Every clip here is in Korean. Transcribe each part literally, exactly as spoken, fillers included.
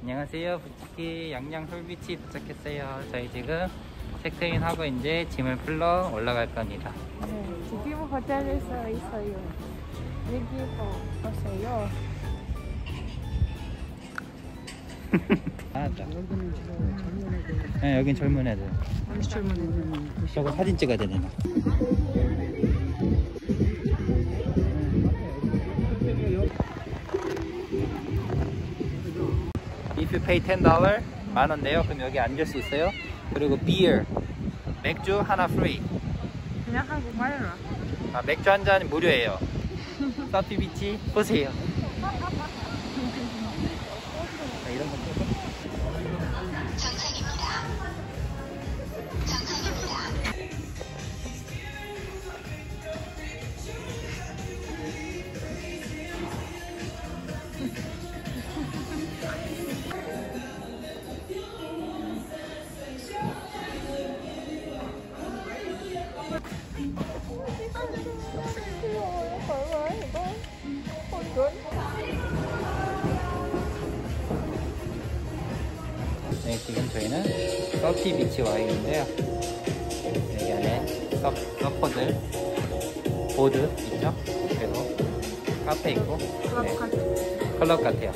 안녕하세요. 부츠키 양양 솔비치 도착했어요. 저희 지금 체크인 하고 이제 짐을 풀러 올라갈 겁니다. 네, 지금 호텔에서 있어요. 여기 보세요. 나왔다. 네, 여긴 젊은 애들. 어디 젊은 애들? 저거 사진 찍어야 되네. If you pay ten dollars 만 원인데요. 그럼 여기 앉을 수 있어요. 그리고 beer 맥주 하나 free. 그냥 한국말로. 아, 맥주 한 잔 무료예요. 서피 비치 보세요. 아, 이런 거 찍어. 정상입니다. 정상입니다. 네, 지금 저희는 서피 비치 와 있는데요. 여기 안에 서, 서퍼들 보드 있죠? 그리고 카페 있고 네, 클럽 같아요.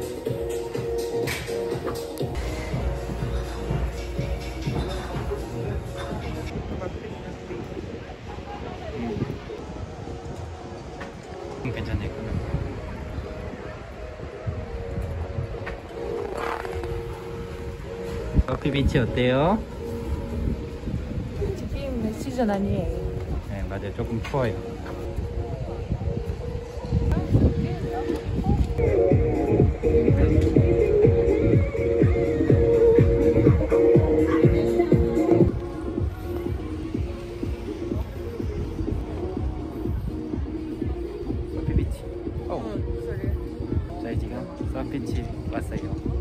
음, 괜찮네. 서피 비치 어때요? 지금 시즌 아니에요. 네, 맞아요. 조금 추워요. 서피 비치. 오. 저희 지금 서피 비치 왔어요.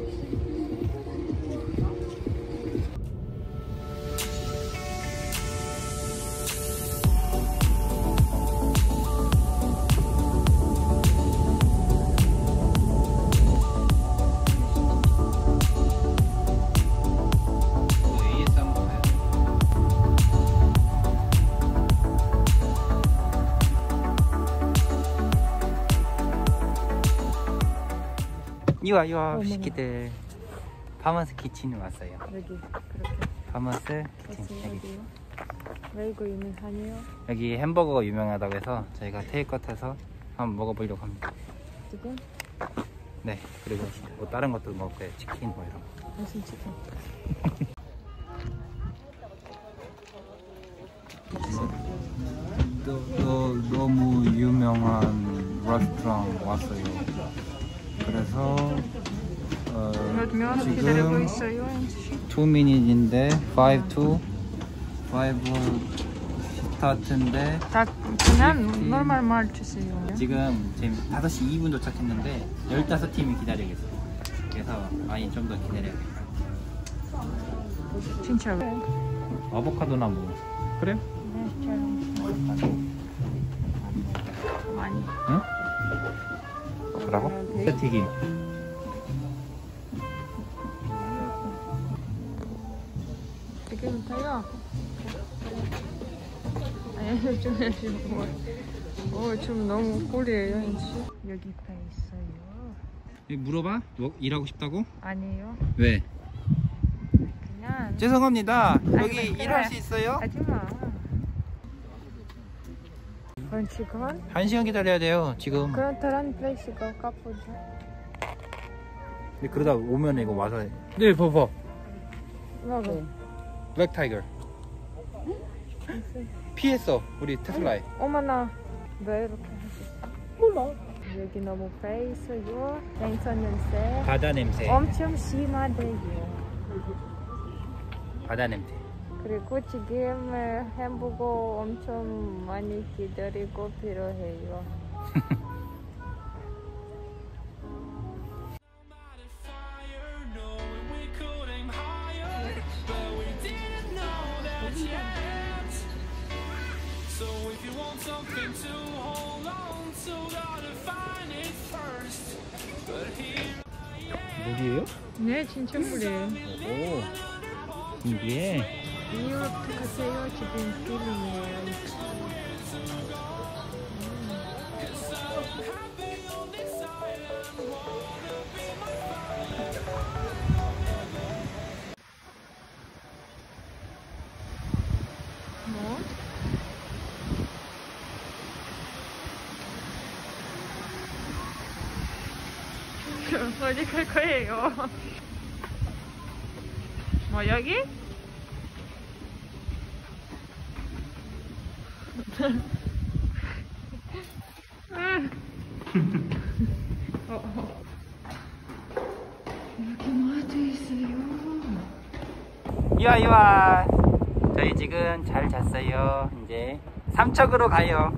이와 이와 시키들 파머스 키친 왔어요. 여기 그렇게. 파머스 키친 여기. 어디요? 왜 이거 유명하네요? 여기 햄버거가 유명하다고 해서 저희가 테이크아웃해서 한번 먹어보려고 합니다. 지금? 네, 그리고 뭐 다른 것도 먹을 거예요. 치킨 뭐 이런 거. 무슨 치킨? 또, 또 너무 유명한 레스토랑 왔어요. 그래서 어, 몇 명 기다리고 지금 있어요, 엔지? two minutes인데 five to five 스타트인데 다 그냥 노멀 말 주세요. 지금 지금 다섯 시 이 분 도착했는데 열다섯 팀이 기다리고 있어요. 그래서 많이 좀 더 기다려야겠다. 진짜. 아보카도나 뭐 그래요? 네, 잘. 많이. 응? 뭐라고? 튀김. 지금부터요. 아니 요즘에 뭐, 어, 좀 너무 꼴이에요, 엔지. 여기 다 있어요. 물어봐? 뭐 일하고 싶다고? 아니에요. 왜? 그냥. 죄송합니다. 아니, 여기 그래. 일할 수 있어요? 하지마. 그럼 지금? 한 시간 기다려야 돼요. 지금. 그럼 다른 플레이스가 가보자. 근데 그러다 오면 이거 와서. 네, 봐봐. 뭐고? 블랙 타이거. 피했어. 우리 테슬라에. 어머나. 왜 이렇게 하셨어? 몰라. 여기 너무 페이스요. 생선 냄새. 바다 냄새. 엄청 심하대요. 바다 냄새. 그리고 지금 햄버거 엄청 많이 기다리고 필요해요. 물이에요? 네, 진짜 물이에요. 오, 신기해. 이렇게 가세요. 지금 필름이에요. 뭐? 어디 갈 거예요? 뭐 여기? 어, 어. 이렇게 모아져 있어요. 이와 이와. 저희 지금 잘 잤어요. 이제 삼척으로 가요.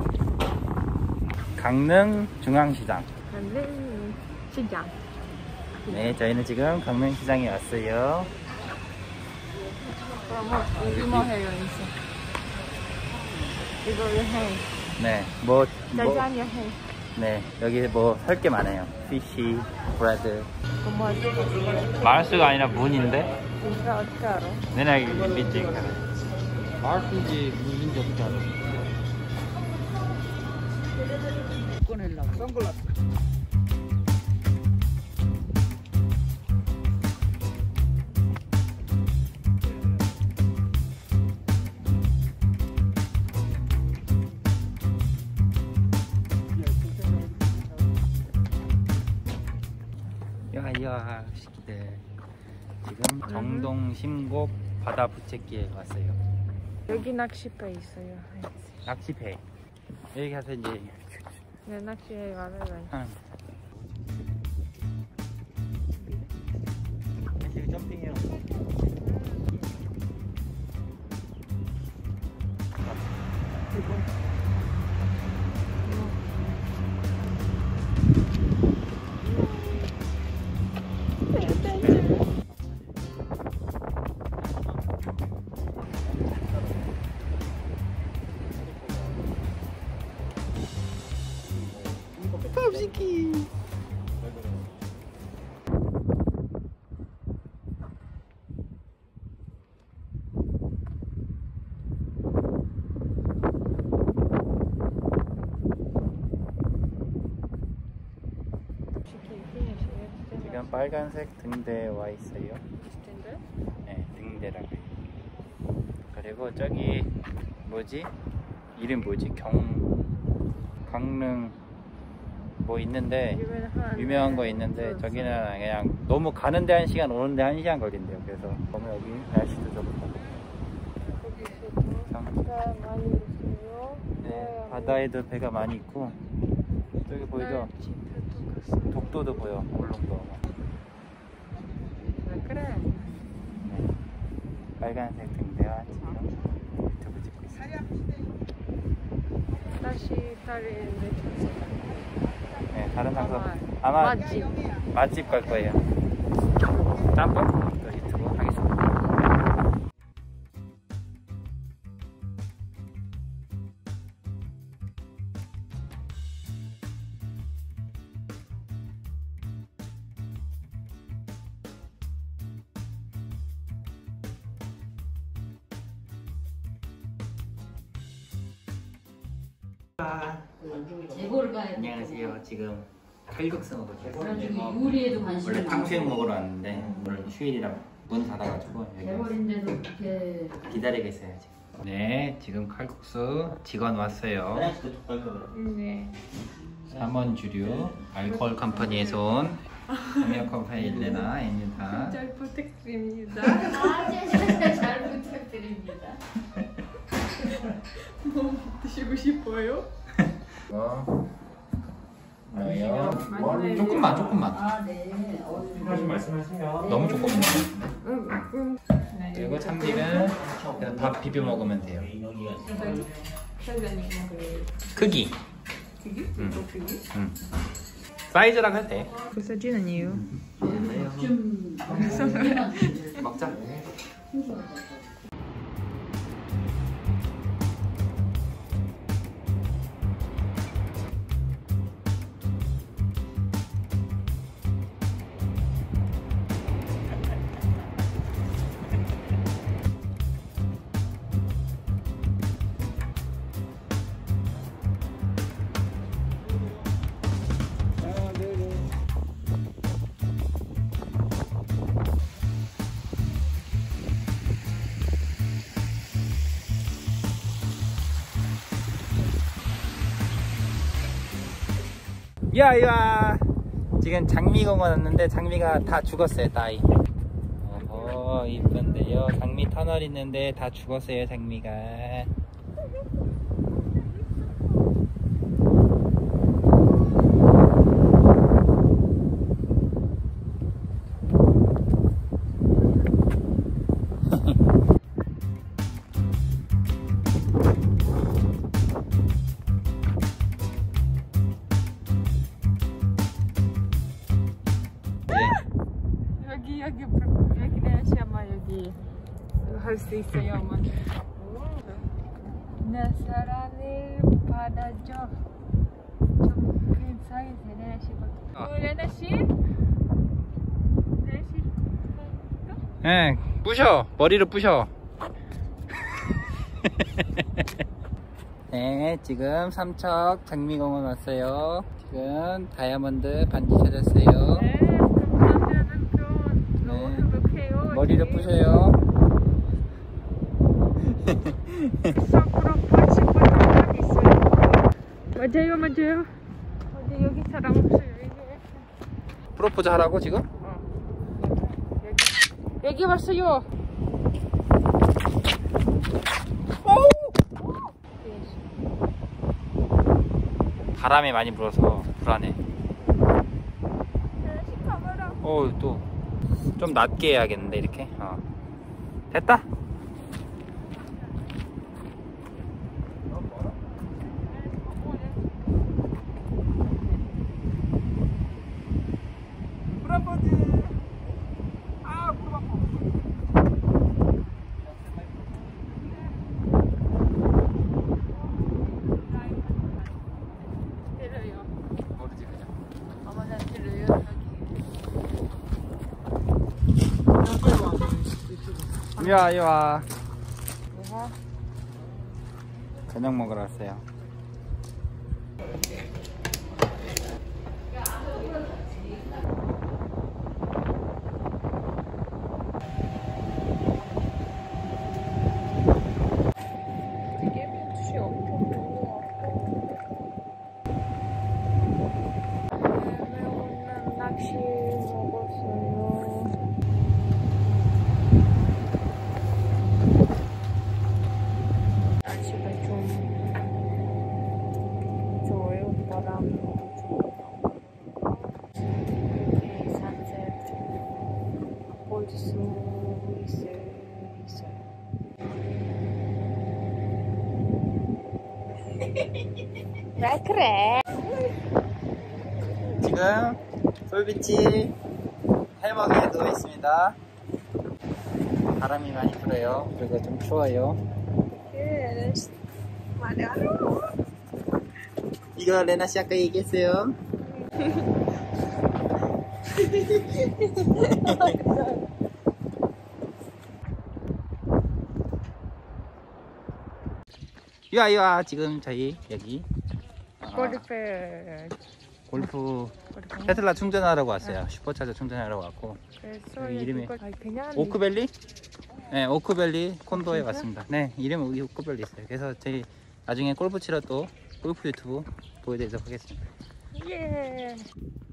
강릉 중앙시장. 강릉 시장. 네, 저희는 지금 강릉 시장에 왔어요. 그럼 뭐 궁금해요 이제. 이거 여행. 네, 뭐, 뭐 짜잔 여행. 네, 여기 뭐 살 게 많아요. 피쉬, 브레드. 그거 뭐 어떻게 마을수가 아니라 문인데? 진짜 어떻게 알아? 내가 믿지. 마을인지 문인지 어떻게 알아? 꺼내려고 선글라스. 야야 시키들. 지금 정동 심곡 바다 부채길에 왔어요. 여기 낚시배 있어요. 낚시배. 여기 가서 이제 네, 낚시에 가면 하는 거. 지금 점핑해요. 팝시키. 지금 빨간색 등대에 와 있어요. 네, 등대라고 해요. 그리고 저기 뭐지? 이름 뭐지? 경 강릉 뭐 있는데 유명한 거 있는데 저기는 그냥 너무 가는데 한 시간 오는데 한 시간 걸린대요. 그래서 보면 여기 날씨도 좋고 배가 많이 있어요. 네, 바다에도 배가 많이 있고 저기 보이죠? 독도도 보여. 울릉도. 그래. 네, 빨간색 등대와 지금 유튜브 찍고 있어요. 다시 다른 데 네, 다른 장소 아마 아마 맛집. 맛집 갈 거예요. 짬뽕 또 유튜브 하겠습니다. 예고를 가야 돼. 안녕하세요. 지금 칼국수 먹을 그래가지고 거예요. 요리에도 관심이 원래 많고. 탕수육 먹으러 왔는데 오늘 휴일이라 문 닫아가지고 여기 대머리인데도 이렇게 기다리고 있어요 지금. 네, 지금 칼국수 직원 왔어요. 네. 삼원 주류 알코올 컴퍼니에서 온 해명 컴퍼니 일레나입니다. 잘 부탁드립니다. 아, 잘 부탁드립니다. 뭐 드시고 싶어요? 어, 많아요. 조금만 조금만. 아, 네. 어, 말씀하시면 너무 조금. 응, 응. 네. 그리고 참기름 그냥 밥 비벼 먹으면 돼요. 사장님 그 크기. 크기? 응. 또 크기? 응. 사이즈랑 할 때. 부서지는 이유. 좀 먹자. 야, 야. 지금 장미공원 왔는데 장미가 다 죽었어요, 따이. 어, 이쁜데요. 장미 터널 있는데 다 죽었어요, 장미가. 여기 여기 여기 내시 아마 여기 할 수 있어요 아마. 내 사랑을 받아줘. 좀 괜찮이 내시 봐. 어, 레나씨? 레나씨? 예, 부셔. 머리를 부셔. 네, 지금 삼척 장미공원 왔어요. 지금 다이아몬드 반지 찾았어요. 네, 감사합니다. 너무 행복해요. 머리를 부셔요. 사쿠라 파치파치가 있어요. 맞아요, 맞아요. 어디 여기 사람 없어요. 여기. 프로포즈 하라고 지금? 어. 여기 여기 왔어요. 바람이 많이 불어서 불안해. 어, 또 좀 낮게 해야겠는데 이렇게. 어. 됐다. 프로포즈. 아, 때려요. 모르지 그냥. 어머나 때려요. 이리 와, 이리 와. 저녁 먹으러 왔어요. 되게 빛이 엄청 좋아. 오늘 낚시 먹었어요. 날씨가 좀 좋아요. 바람도 좋고 이렇게 산셋 볼 수 있어요. 있어요. 왜 그래? 지금 솔비치 해먹에 누워 있습니다. 바람이 많이 불어요. 그리고 좀 추워요. Yes. 맞아. 이거 레나 씨 아까 얘기했어요. 이와 이와 지금 저희 여기 어, 골프. 골프 테슬라 충전하려고 왔어요. 슈퍼차저 충전하려고 왔고 그래서 여기 이름이 이거 그냥 오크밸리? 네, 오크밸리 콘도에 왔습니다. 네, 이름은 여기 오크밸리 있어요. 그래서 저희 나중에 골프 치러 또 골프 유튜브 보여드리도록 하겠습니다. 예.